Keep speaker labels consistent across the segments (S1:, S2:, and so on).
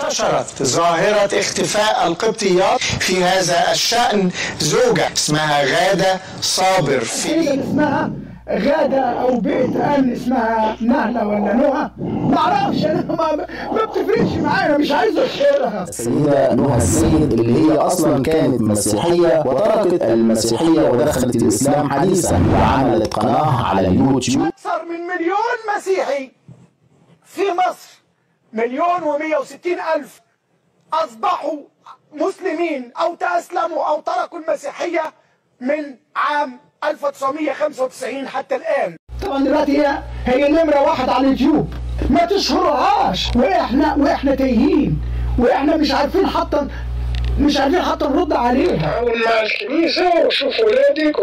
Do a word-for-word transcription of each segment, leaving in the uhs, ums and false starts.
S1: انتشرت ظاهرة اختفاء القبطيات في هذا الشأن زوجة اسمها غادة صابر في
S2: اسمها غادة أو بيت أمن اسمها نهلة ولا نهى معرفش أنا ما, ما بتفرقش معايا مش عايز أشيرها.
S3: السيدة نهى السيد اللي هي أصلا كانت مسيحية وتركت المسيحية ودخلت الإسلام حديثا وعملت قناة على اليوتيوب.
S2: أكثر من مليون مسيحي في مصر، مليون ومية وستين ألف أصبحوا مسلمين أو تأسلموا أو تركوا المسيحية من عام ألف وتسعمية وخمسة وتسعين حتى الآن. طبعا دلوقتي هي هي نمرة واحد على اليوتيوب، ما تشهرهاش وإحنا وإحنا تايهين وإحنا مش عارفين حتى مش عارفين حتى نرد عليها.
S4: أول مع الكنيسة وشوف ولادك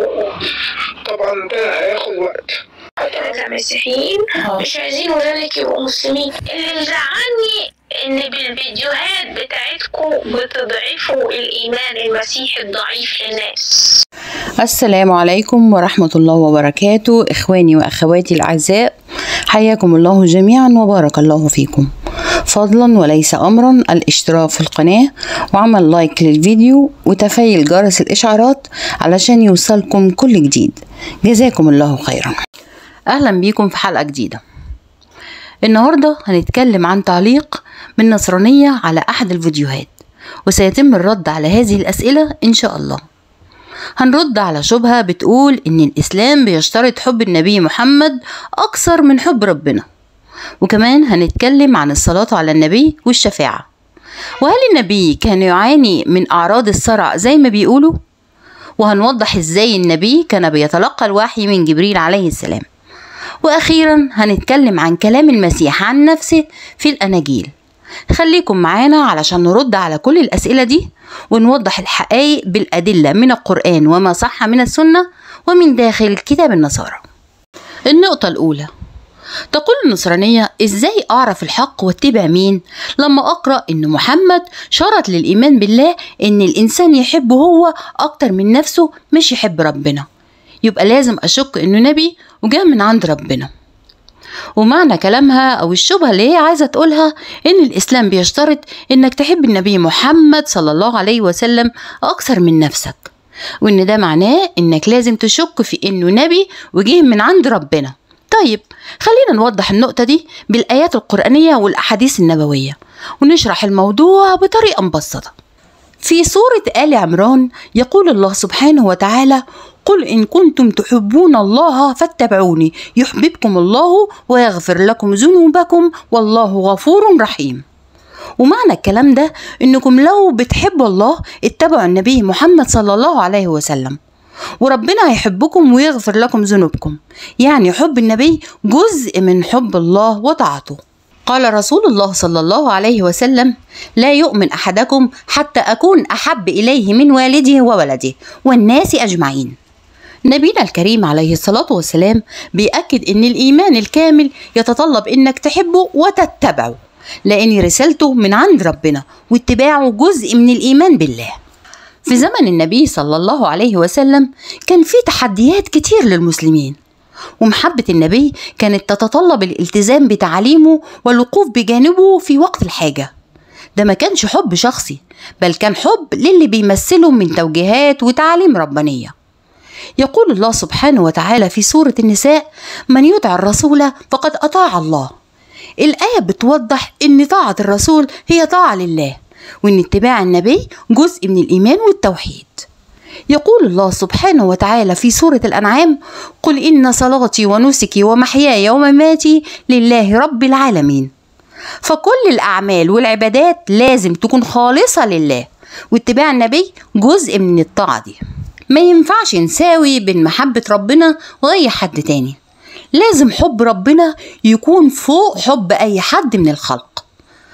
S4: وطبعا ده هياخد وقت.
S5: احنا كمسيحيين مش عايزين ولادك يبقوا مسلمين. اللي مزعلني ان بالفيديوهات بتاعتكم بتضعفوا الايمان المسيحي الضعيف للناس.
S6: السلام عليكم ورحمة الله وبركاته. اخواني واخواتي الاعزاء، حياكم الله جميعا وبارك الله فيكم. فضلا وليس امرا الاشتراك في القناة وعمل لايك للفيديو وتفعيل جرس الاشعارات علشان يوصلكم كل جديد. جزاكم الله خيرا. اهلا بيكم في حلقة جديدة. النهاردة هنتكلم عن تعليق من نصرانية على احد الفيديوهات، وسيتم الرد على هذه الاسئلة ان شاء الله. هنرد على شبهة بتقول ان الاسلام بيشترط حب النبي محمد اكثر من حب ربنا، وكمان هنتكلم عن الصلاة على النبي والشفاعة. وهل النبي كان يعاني من اعراض الصرع زي ما بيقولوا؟ وهنوضح ازاي النبي كان بيتلقى الوحي من جبريل عليه السلام. واخيرا هنتكلم عن كلام المسيح عن نفسه في الاناجيل. خليكم معانا علشان نرد على كل الاسئلة دي ونوضح الحقائق بالادلة من القرآن وما صح من السنة ومن داخل كتاب النصارى. النقطة الاولى، تقول النصرانية: ازاي اعرف الحق واتبع مين لما اقرأ ان محمد شرط للايمان بالله ان الانسان يحبه هو اكتر من نفسه مش يحب ربنا، يبقى لازم اشك انه نبي وجاء من عند ربنا. ومعنى كلامها او الشبهة اللي هي عايزة تقولها ان الاسلام بيشترط انك تحب النبي محمد صلى الله عليه وسلم اكثر من نفسك، وان ده معناه انك لازم تشك في انه نبي وجه من عند ربنا. طيب خلينا نوضح النقطة دي بالايات القرآنية والاحاديث النبوية ونشرح الموضوع بطريقة مبسطة. في سورة آل عمران يقول الله سبحانه وتعالى: قل إن كنتم تحبون الله فاتبعوني يحببكم الله ويغفر لكم ذنوبكم والله غفور رحيم. ومعنى الكلام ده إنكم لو بتحبوا الله اتبعوا النبي محمد صلى الله عليه وسلم، وربنا هيحبكم ويغفر لكم ذنوبكم. يعني حب النبي جزء من حب الله وطاعته. قال رسول الله صلى الله عليه وسلم: لا يؤمن أحدكم حتى أكون أحب إليه من والده وولده والناس أجمعين. نبينا الكريم عليه الصلاة والسلام بيأكد إن الإيمان الكامل يتطلب إنك تحبه وتتبعه، لأن رسالته من عند ربنا واتباعه جزء من الإيمان بالله. في زمن النبي صلى الله عليه وسلم كان في تحديات كتير للمسلمين، ومحبة النبي كانت تتطلب الالتزام بتعاليمه والوقوف بجانبه في وقت الحاجة. ده ما كانش حب شخصي، بل كان حب للي بيمثله من توجيهات وتعاليم ربانية. يقول الله سبحانه وتعالى في سورة النساء: من يطع الرسول فقد أطاع الله. الآية بتوضح إن طاعة الرسول هي طاعة لله، وإن اتباع النبي جزء من الإيمان والتوحيد. يقول الله سبحانه وتعالى في سورة الأنعام: قل إن صلاتي ونسكي ومحياي ومماتي لله رب العالمين. فكل الأعمال والعبادات لازم تكون خالصة لله، واتباع النبي جزء من الطاعة دي. ما ينفعش نساوي بين محبة ربنا وأي حد تاني، لازم حب ربنا يكون فوق حب أي حد من الخلق.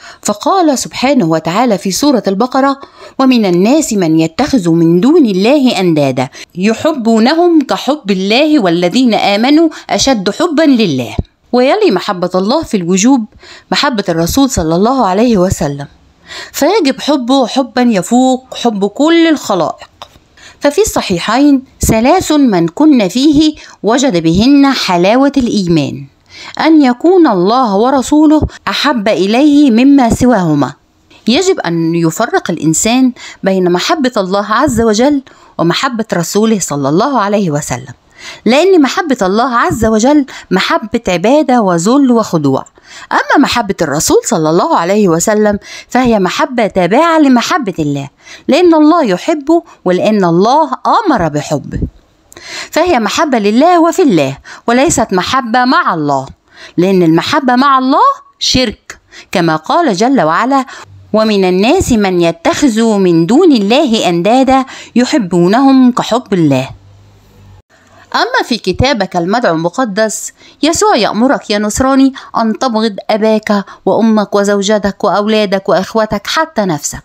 S6: فقال سبحانه وتعالى في سورة البقرة: ومن الناس من يتخذ من دون الله أندادا يحبونهم كحب الله والذين آمنوا أشد حبا لله. ويلي محبة الله في الوجوب محبة الرسول صلى الله عليه وسلم، فيجب حبه حبا يفوق حب كل الخلائق. ففي الصحيحين: ثلاث من كن فيه وجد بهن حلاوة الإيمان: أن يكون الله ورسوله أحب إليه مما سواهما، يجب أن يفرق الإنسان بين محبة الله عز وجل ومحبة رسوله صلى الله عليه وسلم، لأن محبة الله عز وجل محبة عبادة وذل وخضوع، أما محبة الرسول صلى الله عليه وسلم فهي محبة تابعة لمحبة الله، لأن الله يحبه ولأن الله أمر بحبه، فهي محبة لله وفي الله وليست محبة مع الله، لأن المحبة مع الله شرك، كما قال جل وعلا: ومن الناس من يتخذ من دون الله أندادا يحبونهم كحب الله. أما في كتابك المدعو المقدس يسوع يأمرك يا نصراني أن تبغض أباك وأمك وزوجتك وأولادك وإخوتك حتى نفسك.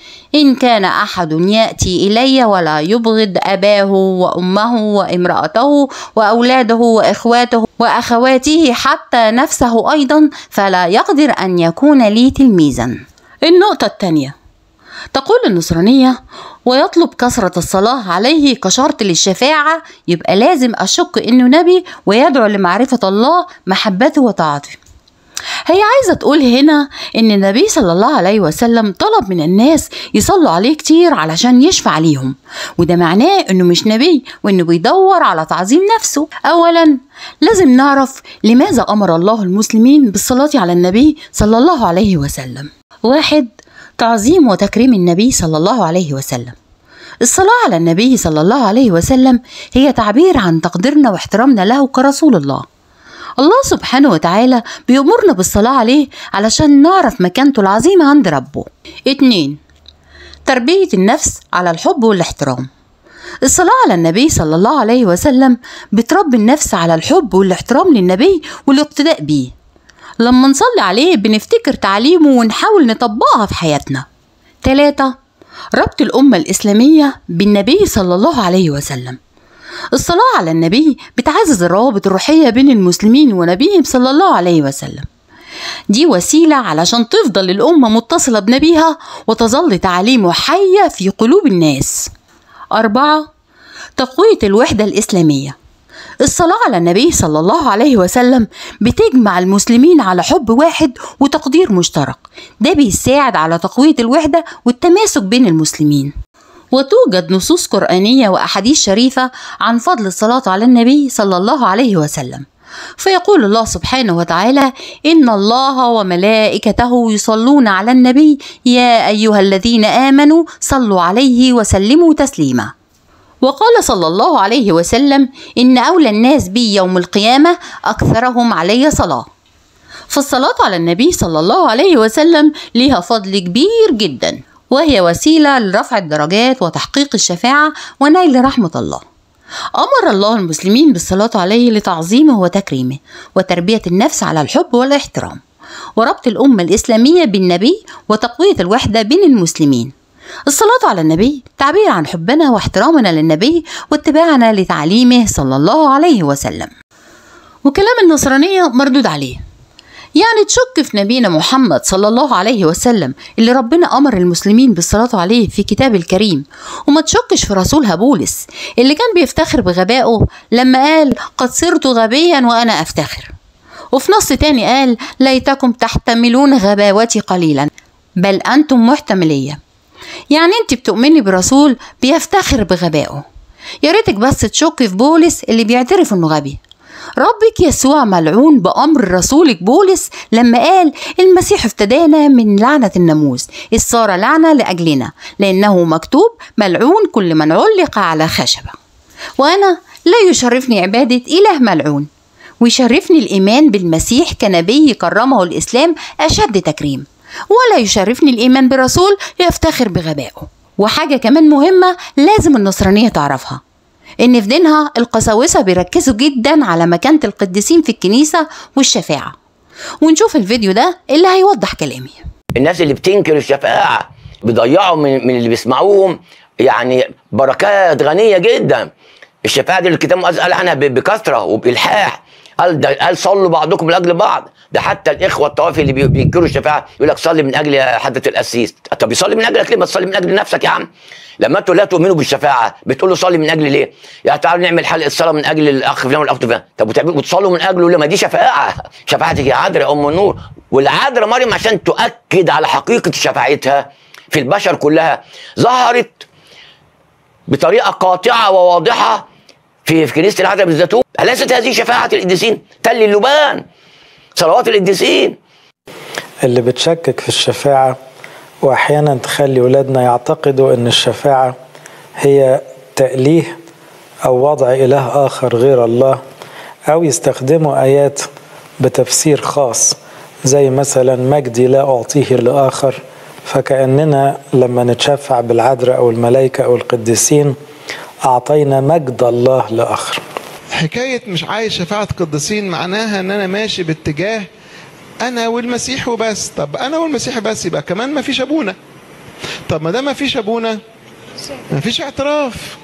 S6: إن كان أحد يأتي إلي ولا يبغض أباه وأمه وامرأته وأولاده وإخواته وأخواته حتى نفسه أيضا فلا يقدر أن يكون لي تلميذا. النقطة الثانية، تقول النصرانية: ويطلب كثرة الصلاة عليه كشرط للشفاعة، يبقى لازم أشك إنه نبي ويدعو لمعرفة الله محبته وطاعته. هي عايزة تقول هنا إن النبي صلى الله عليه وسلم طلب من الناس يصلوا عليه كتير علشان يشفع ليهم، وده معناه إنه مش نبي وإنه بيدور على تعظيم نفسه. أولا لازم نعرف لماذا أمر الله المسلمين بالصلاة على النبي صلى الله عليه وسلم. واحد، تعظيم وتكريم النبي صلى الله عليه وسلم. الصلاة على النبي صلى الله عليه وسلم هي تعبير عن تقديرنا واحترامنا له كرسول الله. الله سبحانه وتعالى بيأمرنا بالصلاة عليه علشان نعرف مكانته العظيمة عند ربه. اتنين، تربية النفس على الحب والاحترام. الصلاة على النبي صلى الله عليه وسلم بتربي النفس على الحب والاحترام للنبي والاقتداء بيه. لما نصلي عليه بنفتكر تعليمه ونحاول نطبقها في حياتنا. تلاتة، ربط الأمة الإسلامية بالنبي صلى الله عليه وسلم. الصلاة على النبي بتعزز الروابط الروحية بين المسلمين ونبيهم صلى الله عليه وسلم. دي وسيلة علشان تفضل الأمة متصلة بنبيها وتظل تعاليمه حية في قلوب الناس. أربعة، تقوية الوحدة الإسلامية. الصلاة على النبي صلى الله عليه وسلم بتجمع المسلمين على حب واحد وتقدير مشترك، ده بيساعد على تقوية الوحدة والتماسك بين المسلمين. وتوجد نصوص قرآنية وأحاديث شريفة عن فضل الصلاة على النبي صلى الله عليه وسلم، فيقول الله سبحانه وتعالى: إن الله وملائكته يصلون على النبي يا أيها الذين آمنوا صلوا عليه وسلموا تسليما. وقال صلى الله عليه وسلم: إن أولى الناس بي يوم القيامة أكثرهم علي صلاة. فالصلاة على النبي صلى الله عليه وسلم لها فضل كبير جدا، وهي وسيلة لرفع الدرجات وتحقيق الشفاعة ونيل رحمة الله. أمر الله المسلمين بالصلاة عليه لتعظيمه وتكريمه وتربية النفس على الحب والاحترام وربط الأمة الإسلامية بالنبي وتقوية الوحدة بين المسلمين. الصلاة على النبي تعبير عن حبنا واحترامنا للنبي واتباعنا لتعليمه صلى الله عليه وسلم. وكلام النصرانية مردود عليه، يعني تشك في نبينا محمد صلى الله عليه وسلم اللي ربنا أمر المسلمين بالصلاة عليه في كتاب الكريم، وما تشكش في رسولها بولس اللي كان بيفتخر بغبائه لما قال: قد صرت غبيا وأنا أفتخر. وفي نص تاني قال: ليتكم تحتملون غباوتي قليلا بل أنتم محتملية. يعني انت بتؤمني برسول بيفتخر بغبائه، يا ريتك بس تشك في بولس اللي بيعترف انه غبي. ربك يسوع ملعون بأمر رسولك بولس لما قال: المسيح افتدانا من لعنة الناموس إذ صار لعنة لأجلنا، لأنه مكتوب: ملعون كل من علق على خشبة. وأنا لا يشرفني عبادة إله ملعون، ويشرفني الإيمان بالمسيح كنبي كرمه الإسلام أشد تكريم، ولا يشرفني الإيمان برسول يفتخر بغبائه. وحاجة كمان مهمة لازم النصرانية تعرفها، إن في دينها القساوسة بيركزوا جدا على مكانة القديسين في الكنيسة والشفاعة. ونشوف الفيديو ده اللي هيوضح كلامي.
S7: الناس اللي بتنكر الشفاعة بيضيعوا من, من اللي بيسمعوهم يعني بركات غنية جدا. الشفاعة دي الكتاب المقدس قال عنها بكثرة وبإلحاح، قال ده قال صلوا بعضكم من اجل بعض. ده حتى الاخوه الطوائف اللي بينكروا الشفاعه يقول لك صلي من اجل حضره القسيس. طب بيصلي من اجلك ليه؟ ما تصلي من اجل نفسك يا عم. لما انتوا لا تؤمنوا بالشفاعه بتقول له صلي من اجل ليه؟ يعني تعالوا نعمل حلقه صلاه من اجل الاخ فلان والاخت فلان. طب وتصلوا من اجله ليه؟ ما دي شفاعه. شفاعتك يا عذراء ام النور. والعذراء مريم عشان تؤكد على حقيقه شفاعتها في البشر كلها ظهرت بطريقه قاطعه وواضحه في في كنيسه العذراء بالزيتون. أليست هذه شفاعه القديسين؟ تل اللبان صلوات القديسين.
S8: اللي بتشكك في الشفاعه واحيانا تخلي ولادنا يعتقدوا ان الشفاعه هي تأليه او وضع اله اخر غير الله، او يستخدموا ايات بتفسير خاص زي مثلا مجدي لا اعطيه لاخر، فكأننا لما نتشفع بالعذراء او الملائكه او القديسين اعطينا مجد الله لاخر.
S9: حكايه مش عايز شفاعه قديسين معناها ان انا ماشي باتجاه انا والمسيح وبس. طب انا والمسيح بس يبقى كمان ما فيش ابونا. طب ما دام ما فيش ابونا ما فيش اعتراف،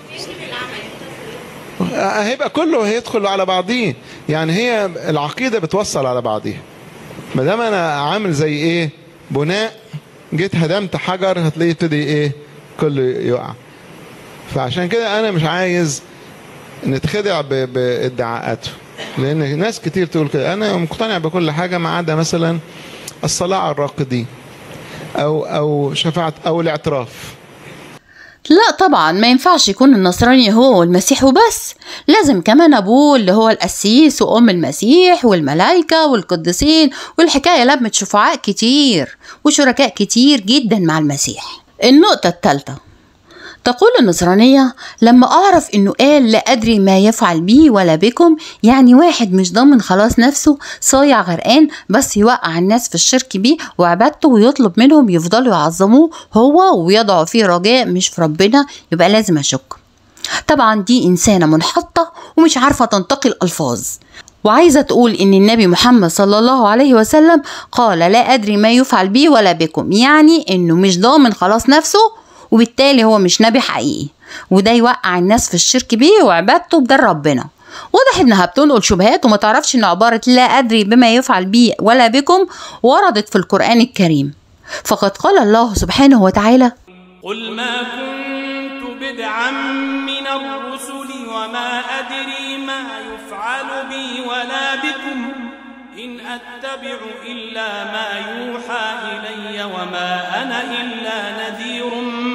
S9: هيبقى كله هيدخل على بعضيه. يعني هي العقيده بتوصل على بعضيها. ما دام انا عامل زي ايه بناء، جيت هدمت حجر هتلاقيه ابتدي ايه كله يقع. فعشان كده انا مش عايز نتخدع بادعاءاته، لان ناس كتير تقول كده انا مقتنع بكل حاجه ما عدا مثلا الصلاه على الراقدين او او شفاعه او الاعتراف.
S6: لا طبعا ما ينفعش يكون النصراني هو والمسيح وبس، لازم كمان ابوه اللي هو القسيس وام المسيح والملائكه والقديسين، والحكايه لمت شفعاء كتير وشركاء كتير جدا مع المسيح. النقطه الثالثه، تقول النصرانية لما أعرف إنه قال لا أدري ما يفعل بي ولا بكم، يعني واحد مش ضامن خلاص نفسه، صايع غرقان بس يوقع الناس في الشرك بيه وعبادته ويطلب منهم يفضلوا يعظموه هو ويضعوا فيه رجاء مش في ربنا، يبقى لازم أشك. طبعا دي إنسانة منحطة ومش عارفة تنتقي الألفاظ، وعايزة تقول إن النبي محمد صلى الله عليه وسلم قال لا أدري ما يفعل بي ولا بكم، يعني إنه مش ضامن خلاص نفسه وبالتالي هو مش نبي حقيقي، وده يوقع الناس في الشرك بيه وعبادته بدل ربنا. واضح انها بتنقل شبهات وما تعرفش ان عبارة لا ادري بما يفعل بي ولا بكم وردت في القرآن الكريم. فقد قال الله سبحانه وتعالى:
S10: قل ما كنت بدعا من الرسل وما ادري ما يفعل بي ولا بكم إن أتبع إلا ما يوحى إلي وما أنا إلا نذير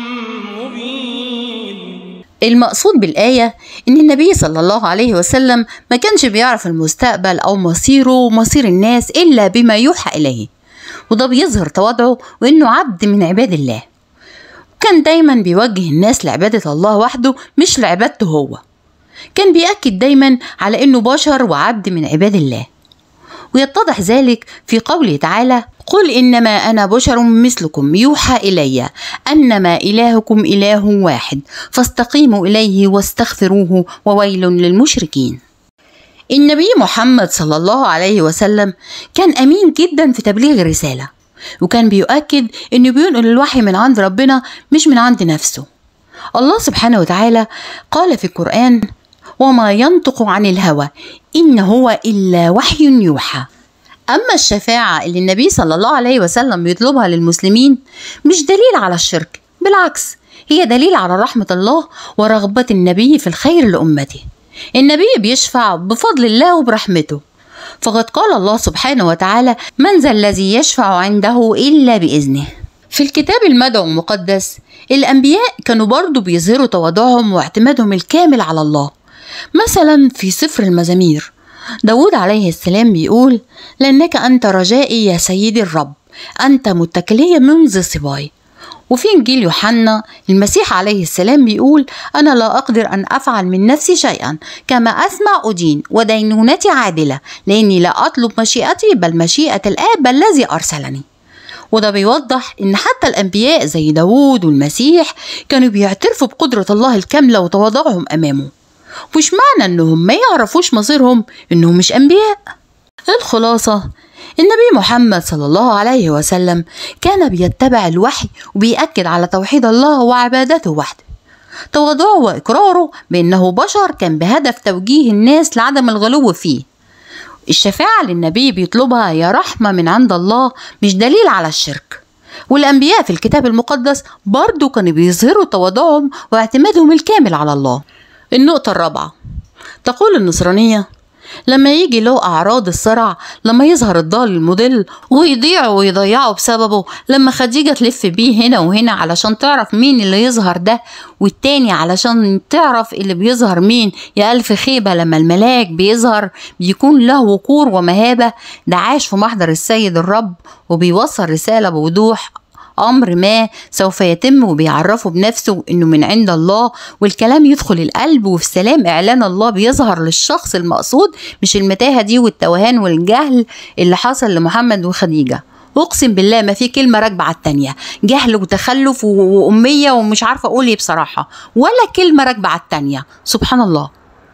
S10: مبين.
S6: المقصود بالآية إن النبي صلى الله عليه وسلم ما كانش بيعرف المستقبل أو مصيره ومصير الناس إلا بما يوحى إليه، وده بيظهر تواضعه وإنه عبد من عباد الله، وكان دايما بيوجه الناس لعبادة الله وحده مش لعبادته هو. كان بيأكد دايما على إنه بشر وعبد من عباد الله، ويتضح ذلك في قوله تعالى: قل إنما أنا بشر مثلكم يوحى إلي أنما إلهكم إله واحد فاستقيموا إليه واستغفروه وويل للمشركين. النبي محمد صلى الله عليه وسلم كان أمين جدا في تبليغ الرسالة، وكان بيؤكد إنه بينقل الوحي من عند ربنا مش من عند نفسه. الله سبحانه وتعالى قال في القرآن: وما ينطق عن الهوى إن هو إلا وحي يوحى. أما الشفاعة اللي النبي صلى الله عليه وسلم بيطلبها للمسلمين مش دليل على الشرك، بالعكس هي دليل على رحمة الله ورغبة النبي في الخير لأمته. النبي بيشفع بفضل الله وبرحمته، فقد قال الله سبحانه وتعالى: من ذا الذي يشفع عنده إلا بإذنه. في الكتاب المدعو المقدس الأنبياء كانوا برضو بيظهروا تواضعهم واعتمادهم الكامل على الله. مثلا في سفر المزامير داود عليه السلام بيقول: لأنك أنت رجائي يا سيدي الرب، أنت متكلي منذ صباي. وفي إنجيل يوحنا المسيح عليه السلام بيقول: أنا لا أقدر أن أفعل من نفسي شيئا، كما أسمع أدين ودينونتي عادلة، لأني لا أطلب مشيئتي بل مشيئة الآب الذي أرسلني. وده بيوضح إن حتى الأنبياء زي داود والمسيح كانوا بيعترفوا بقدرة الله الكاملة وتواضعهم أمامه، مش معنى إنهم ما يعرفوش مصيرهم إنهم مش أنبياء. الخلاصة النبي محمد صلى الله عليه وسلم كان بيتبع الوحي وبيأكد على توحيد الله وعبادته وحده. تواضعه وإقراره بأنه بشر كان بهدف توجيه الناس لعدم الغلو فيه، الشفاعة اللي النبي بيطلبها هي رحمة من عند الله، مش دليل على الشرك. والأنبياء في الكتاب المقدس برضو كانوا بيظهروا تواضعهم واعتمادهم الكامل على الله. النقطة الرابعة، تقول النصرانية لما يجي له أعراض الصرع، لما يظهر الضال المضل ويضيعوا ويضيعوا بسببه، لما خديجة تلف بيه هنا وهنا علشان تعرف مين اللي يظهر ده والتاني علشان تعرف اللي بيظهر مين، يا ألف خيبة لما الملاك بيظهر بيكون له وقور ومهابة. ده عاش في محضر السيد الرب وبيوصل رسالة بوضوح، أمر ما سوف يتم وبيعرفه بنفسه إنه من عند الله، والكلام يدخل القلب وفي سلام إعلان الله بيظهر للشخص المقصود، مش المتاهة دي والتوهان والجهل اللي حصل لمحمد وخديجة. أقسم بالله ما في كلمة راكبة على التانية، جهل وتخلف وأمية ومش عارفة أقول إيه بصراحة، ولا كلمة راكبة على التانية، سبحان الله.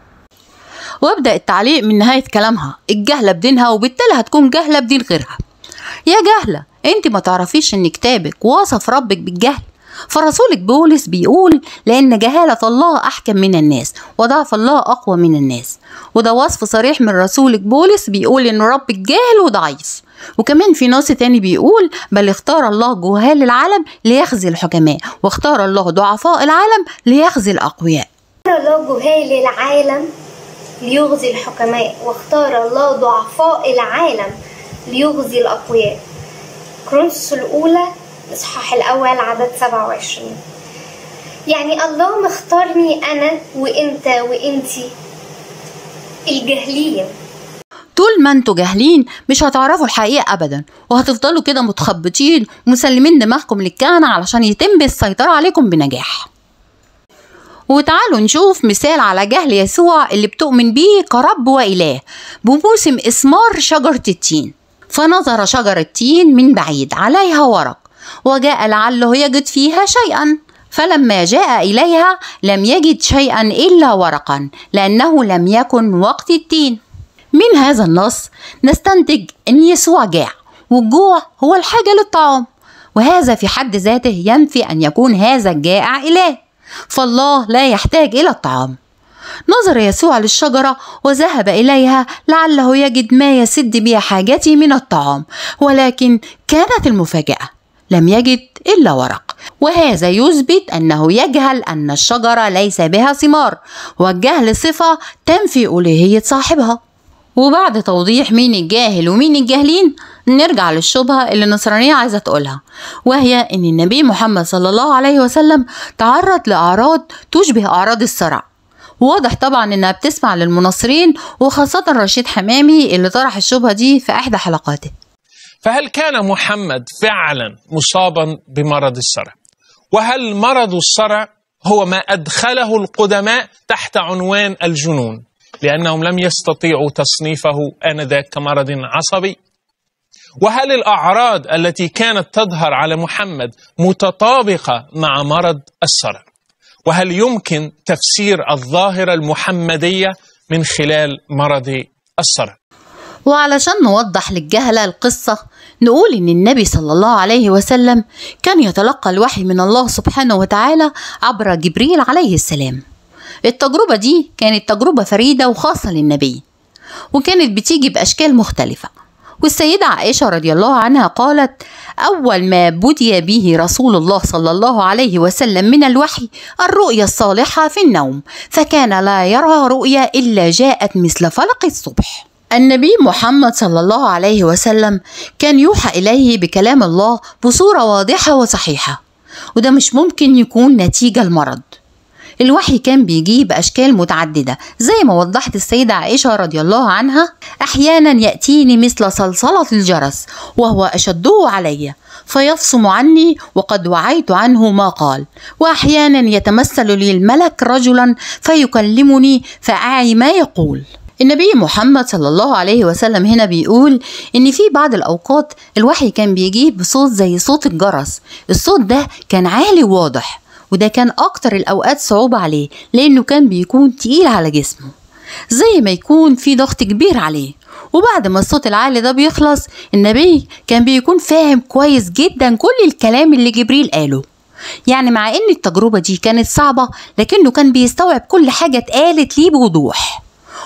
S6: وابدأ التعليق من نهاية كلامها، الجهلة بدينها وبالتالي هتكون جهلة بدين غيرها. يا جهلة انت ما تعرفيش ان كتابك وصف ربك بالجهل؟ فرسولك بولس بيقول لان جهالة الله احكم من الناس وضعف الله اقوى من الناس، وده وصف صريح من رسولك بولس بيقول ان ربك جاهل وضعيف. وكمان في نص تاني بيقول بل اختار الله جهال العالم ليخزي الحكماء، واختار الله ضعفاء العالم ليخزي الاقوياء.
S11: اختار الله جهال العالم ليغزي الحكماء، واختار الله ضعفاء العالم ليغزي الأقوياء. كورنثوس الأولى الإصحاح الأول عدد سبعة وعشرين. يعني الله مختارني أنا وإنت وإنتي الجاهلين.
S6: طول ما انتوا جاهلين مش هتعرفوا الحقيقة أبدا، وهتفضلوا كده متخبطين ومسلمين دماغكم للكهنة علشان يتم السيطرة عليكم بنجاح. وتعالوا نشوف مثال على جهل يسوع اللي بتؤمن بيه كرب وإله بموسم إثمار شجرة التين. فنظر شجرة التين من بعيد عليها ورق، وجاء لعله يجد فيها شيئا، فلما جاء إليها لم يجد شيئا إلا ورقا، لأنه لم يكن وقت التين. من هذا النص نستنتج أن يسوع جاع، والجوع هو الحاجة للطعام، وهذا في حد ذاته ينفي أن يكون هذا الجائع إله، فالله لا يحتاج إلى الطعام. نظر يسوع للشجرة وذهب إليها لعله يجد ما يسد بها حاجتي من الطعام، ولكن كانت المفاجأة لم يجد إلا ورق، وهذا يثبت أنه يجهل أن الشجرة ليس بها ثمار، والجهل صفة تنفي ألوهية صاحبها. وبعد توضيح مين الجاهل ومين الجاهلين نرجع للشبهة اللي النصرانية عايزة تقولها، وهي أن النبي محمد صلى الله عليه وسلم تعرض لأعراض تشبه أعراض الصرع. واضح طبعا انها بتسمع للمناصرين، وخاصة رشيد حمامي اللي طرح الشبهة دي في احدى حلقاته.
S12: فهل كان محمد فعلا مصابا بمرض الصرع؟ وهل مرض الصرع هو ما ادخله القدماء تحت عنوان الجنون، لانهم لم يستطيعوا تصنيفه انذاك كمرض عصبي؟ وهل الاعراض التي كانت تظهر على محمد متطابقة مع مرض الصرع؟ وهل يمكن تفسير الظاهرة المحمدية من خلال مرض الصرع؟
S6: وعلشان نوضح للجهلة القصة نقول إن النبي صلى الله عليه وسلم كان يتلقى الوحي من الله سبحانه وتعالى عبر جبريل عليه السلام. التجربة دي كانت تجربة فريدة وخاصة للنبي، وكانت بتيجي بأشكال مختلفة. والسيدة عائشة رضي الله عنها قالت أول ما بدي به رسول الله صلى الله عليه وسلم من الوحي الرؤيا الصالحة في النوم، فكان لا يرى رؤيا إلا جاءت مثل فلق الصبح. النبي محمد صلى الله عليه وسلم كان يوحى إليه بكلام الله بصورة واضحة وصحيحة، وده مش ممكن يكون نتيجة المرض. الوحي كان بيجي بأشكال متعددة زي ما وضحت السيدة عائشة رضي الله عنها. أحيانا يأتيني مثل صلصلة الجرس وهو أشده علي فيفصم عني وقد وعيت عنه ما قال، وأحيانا يتمثل لي الملك رجلا فيكلمني فأعي ما يقول. النبي محمد صلى الله عليه وسلم هنا بيقول إن في بعض الأوقات الوحي كان بيجي بصوت زي صوت الجرس، الصوت ده كان عالي وواضح، وده كان أكتر الأوقات صعوبة عليه لأنه كان بيكون تقيل على جسمه، زي ما يكون في ضغط كبير عليه. وبعد ما الصوت العالي ده بيخلص النبي كان بيكون فاهم كويس جدا كل الكلام اللي جبريل قاله. يعني مع ان التجربة دي كانت صعبة لكنه كان بيستوعب كل حاجة اتقالت ليه بوضوح.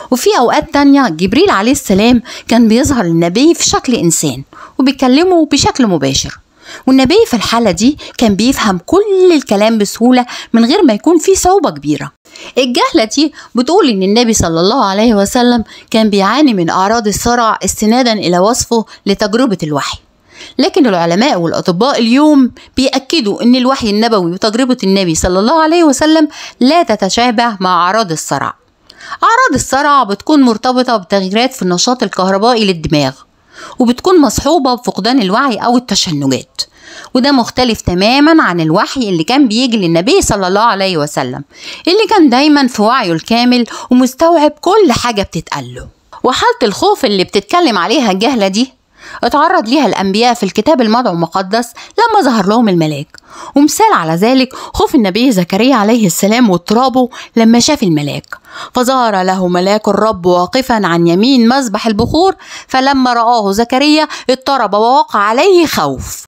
S6: وفي أوقات تانية جبريل عليه السلام كان بيظهر للنبي في شكل إنسان وبيكلمه بشكل مباشر، والنبي في الحالة دي كان بيفهم كل الكلام بسهولة من غير ما يكون فيه صعوبة كبيرة. الجهلة دي بتقول إن النبي صلى الله عليه وسلم كان بيعاني من أعراض الصرع استنادا إلى وصفه لتجربة الوحي، لكن العلماء والأطباء اليوم بيأكدوا إن الوحي النبوي وتجربة النبي صلى الله عليه وسلم لا تتشابه مع أعراض الصرع. أعراض الصرع بتكون مرتبطة بتغييرات في النشاط الكهربائي للدماغ، وبتكون مصحوبة بفقدان الوعي أو التشنجات، وده مختلف تماما عن الوحي اللي كان بيجي للنبي صلى الله عليه وسلم اللي كان دايما في وعيه الكامل ومستوعب كل حاجة بتتقاله. وحالة الخوف اللي بتتكلم عليها الجهلة دي اتعرض ليها الأنبياء في الكتاب المدعو المقدس لما ظهر لهم الملاك، ومثال على ذلك خوف النبي زكريا عليه السلام واضطرابه لما شاف الملاك، فظهر له ملاك الرب واقفا عن يمين مذبح البخور، فلما رآه زكريا اضطرب ووقع عليه خوف.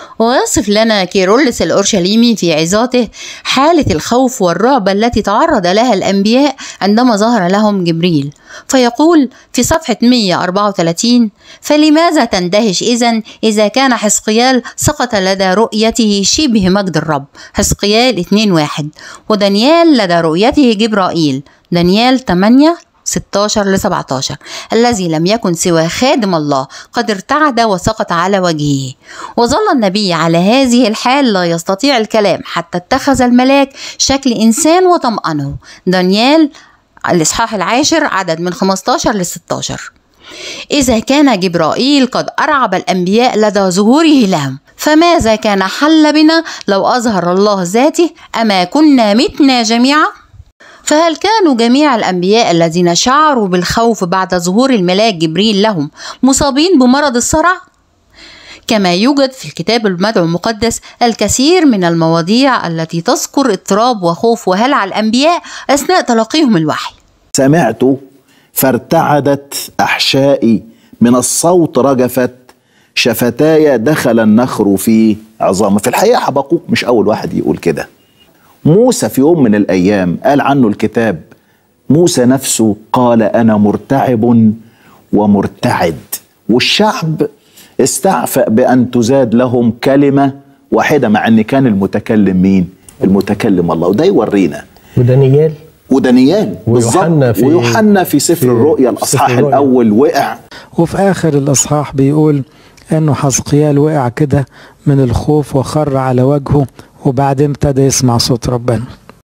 S6: ويصف لنا كيرلس الأورشليمي في عظاته حالة الخوف والرعب التي تعرض لها الأنبياء عندما ظهر لهم جبريل، فيقول في صفحة مئة وأربعة وثلاثين: فلماذا تندهش إذن إذا كان حزقيال سقط لدى رؤيته شبه مجد الرب، حزقيال اثنين واحد، ودانيال لدى رؤيته جبرائيل، دانيال ثمانية ستة عشر لسبعة عشر، الذي لم يكن سوى خادم الله قد ارتعد وسقط على وجهه. وظل النبي على هذه الحال لا يستطيع الكلام حتى اتخذ الملاك شكل إنسان وطمأنه، دانيال الإصحاح العاشر عدد من خمسة عشر ل ستة عشر. إذا كان جبرائيل قد أرعب الأنبياء لدى ظهوره لهم، فماذا كان حل بنا لو أظهر الله ذاته؟ أما كنا متنا جميعا؟ فهل كانوا جميع الأنبياء الذين شعروا بالخوف بعد ظهور الملاك جبريل لهم مصابين بمرض الصرع؟ كما يوجد في الكتاب المدعو المقدس الكثير من المواضيع التي تذكر اضطراب وخوف وهلع الأنبياء أثناء تلقيهم الوحي.
S3: سمعت فارتعدت أحشائي، من الصوت رجفت شفتاي، دخل النخر في عظام. في الحقيقة حبقوق مش أول واحد يقول كده. موسى في يوم من الأيام قال عنه الكتاب، موسى نفسه قال أنا مرتعب ومرتعد، والشعب استعفأ بأن تزاد لهم كلمة واحدة، مع أن كان المتكلم مين؟ المتكلم الله. وده يورينا
S13: ودانيال
S3: ودانيال
S13: ويوحنا في
S3: ويوحنا في سفر في الرؤيا الأصحاح الرؤيا. الأول وقع،
S8: وفي آخر الأصحاح بيقول أنه حزقيال وقع كده من الخوف وخر على وجهه، وبعدين ابتدى يسمع صوت ربنا.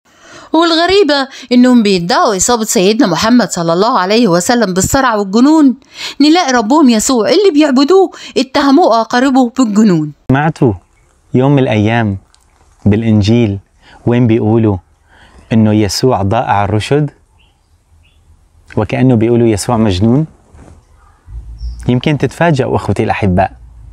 S6: والغريبة إنهم بيدعوا إصابة سيدنا محمد صلى الله عليه وسلم بالصرع والجنون، نلاقي ربهم يسوع اللي بيعبدوه اتهموه أقاربه بالجنون.
S14: سمعتوا يوم من الأيام بالإنجيل وين بيقولوا إنه يسوع ضائع الرشد، وكأنه بيقولوا يسوع مجنون؟ يمكن تتفاجئوا أخوتي الأحباء،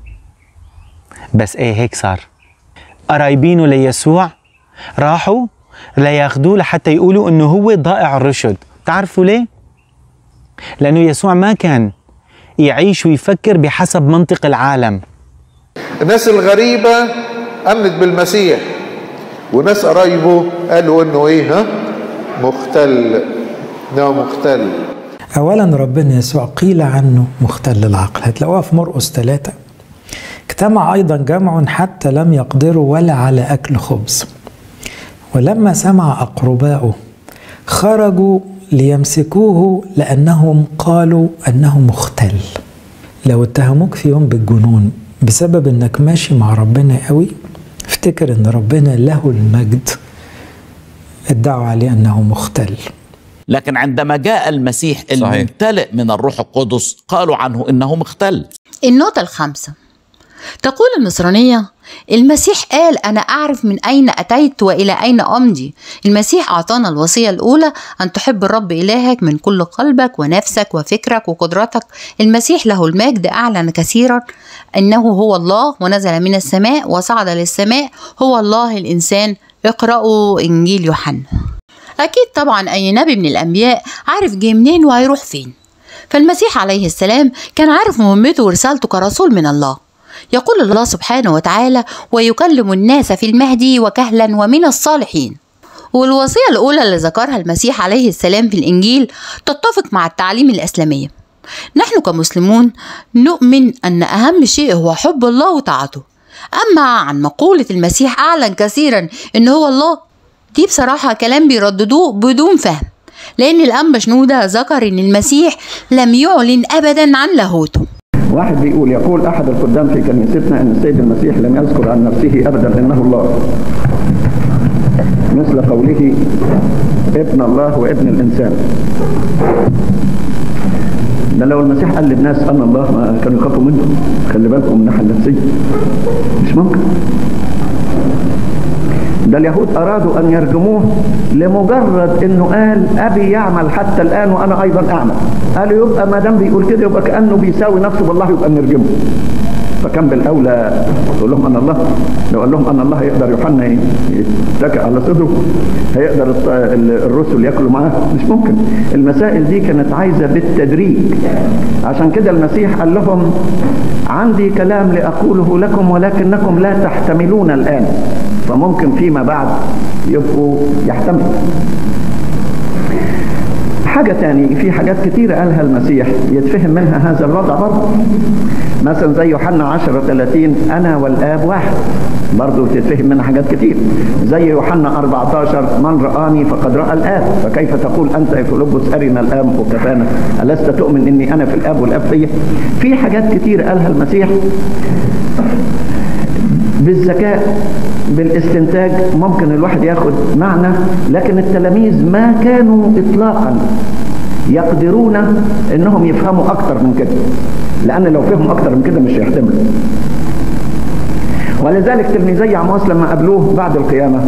S14: بس إيه هيك صار. قرايبينه ليسوع راحوا لياخدوه لحتى يقولوا انه هو ضائع الرشد. تعرفوا ليه؟ لانه يسوع ما كان يعيش ويفكر بحسب منطق العالم.
S15: الناس الغريبة امنت بالمسيح، وناس قرايبه قالوا انه ايه؟ ها؟ مختل. ده مختل.
S8: اولا ربنا يسوع قيل عنه مختل العقل، هتلاقوها في مرقس ثلاثة. اجتمع أيضا جمع حتى لم يقدروا ولا على أكل خبز، ولما سمع أقرباؤه خرجوا ليمسكوه لأنهم قالوا أنه مختل. لو اتهموك في يوم بالجنون بسبب أنك ماشي مع ربنا قوي، افتكر أن ربنا له المجد ادعوا عليه أنه مختل.
S16: لكن عندما جاء المسيح الممتلئ من الروح القدس قالوا عنه إنه مختل.
S6: النقطة الخامسة تقول النصرانية: المسيح قال أنا أعرف من أين أتيت وإلى أين أمضي. المسيح أعطانا الوصية الأولى أن تحب الرب إلهك من كل قلبك ونفسك وفكرك وقدرتك. المسيح له المجد أعلن كثيرا أنه هو الله ونزل من السماء وصعد للسماء، هو الله الإنسان. اقرأوا إنجيل يوحنا. أكيد طبعا أي نبي من الأنبياء عارف جه منين وهيروح فين، فالمسيح عليه السلام كان عارف مهمته ورسالته كرسول من الله. يقول الله سبحانه وتعالى: ويكلم الناس في المهدي وكهلا ومن الصالحين. والوصية الأولى اللي ذكرها المسيح عليه السلام في الإنجيل تتفق مع التعليم الإسلامية. نحن كمسلمون نؤمن أن أهم شيء هو حب الله وطاعته. أما عن مقولة المسيح أعلن كثيرا إن هو الله، دي بصراحة كلام بيرددوه بدون فهم، لأن الأنبا شنودة ذكر إن المسيح لم يعلن أبدا عن لاهوته.
S13: واحد بيقول يقول أحد القدام في كنيستنا أن السيد المسيح لم يذكر عن نفسه أبدا أنه الله، مثل قوله ابن الله وابن الإنسان. ده لو المسيح قال للناس أنا الله ما كانوا يخافوا منه. خلي بالكم من الناحية النفسية، مش ممكن. ده اليهود أرادوا أن يرجموه لمجرد أنه قال أبي يعمل حتى الآن وأنا أيضا أعمل. قالوا يبقى ما دام بيقول كده يبقى كأنه بيساوي نفسه بالله، يبقى نرجمه. فكان بالأولى يقول لهم أنا الله. لو قال لهم أنا الله هيقدر يوحنا يتكئ على صدره؟ هيقدر الرسل ياكلوا معاه؟ مش ممكن. المسائل دي كانت عايزة بالتدريج. عشان كده المسيح قال لهم عندي كلام لأقوله لكم ولكنكم لا تحتملون الآن، فممكن فيما بعد يبقوا يحتملوا. حاجة تاني، في حاجات كتير قالها المسيح يتفهم منها هذا الوضع برضه. مثلا زي يوحنا عشرة ثلاثين أنا والآب واحد، برضه تتفهم منها حاجات كتير. زي يوحنا أربعة عشر من رآني فقد رأى الآب، فكيف تقول أنت يا فيلبس أرنا الآب وكفانا، ألست تؤمن إني أنا في الآب والآب فيا؟ في حاجات كتير قالها المسيح بالذكاء بالاستنتاج ممكن الواحد ياخد معنى، لكن التلاميذ ما كانوا إطلاقا يقدرون انهم يفهموا اكتر من كده، لان لو فهموا اكتر من كده مش هيحتملوا. ولذلك تلميذي عمواس لما قابلوه بعد القيامة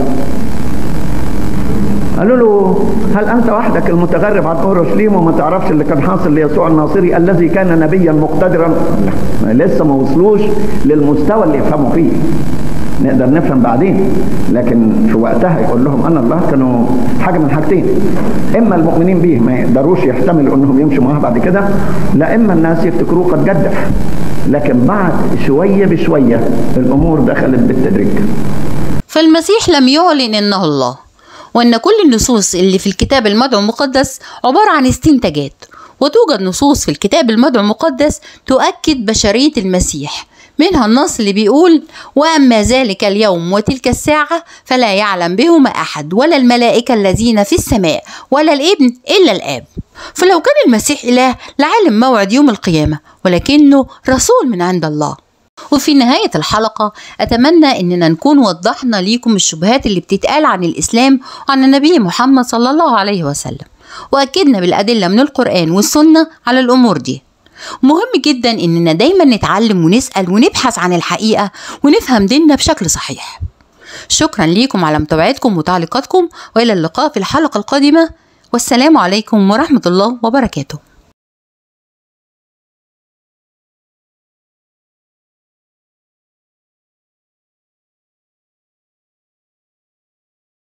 S13: قالوا له هل أنت وحدك المتغرب عن أورشليم وما تعرفش اللي كان حاصل ليسوع الناصري الذي كان نبيا مقتدرا؟ لسه ما وصلوش للمستوى اللي يفهموا فيه. نقدر نفهم بعدين، لكن في وقتها يقول لهم أنا الله كانوا حاجة من حاجتين، إما المؤمنين به ما يقدروش يحتملوا أنهم يمشوا معاه بعد كده، لا إما الناس يفتكروه قد جدف. لكن بعد شوية بشوية الأمور دخلت بالتدريج.
S6: فالمسيح لم يعلن إنه الله، وأن كل النصوص اللي في الكتاب المدعو المقدس عبارة عن استنتاجات، وتوجد نصوص في الكتاب المدعو المقدس تؤكد بشرية المسيح. منها النص اللي بيقول وأما ذلك اليوم وتلك الساعة فلا يعلم بهما أحد ولا الملائكة الذين في السماء ولا الابن إلا الآب. فلو كان المسيح إله لعلم موعد يوم القيامة، ولكنه رسول من عند الله. وفي نهاية الحلقة أتمنى أننا نكون وضحنا ليكم الشبهات اللي بتتقال عن الإسلام وعن النبي محمد صلى الله عليه وسلم، وأكدنا بالأدلة من القرآن والسنة على الأمور دي. مهم جدا أننا دايما نتعلم ونسأل ونبحث عن الحقيقة ونفهم ديننا بشكل صحيح. شكرا ليكم على متابعتكم وتعليقاتكم، وإلى اللقاء في الحلقة القادمة، والسلام عليكم ورحمة الله وبركاته.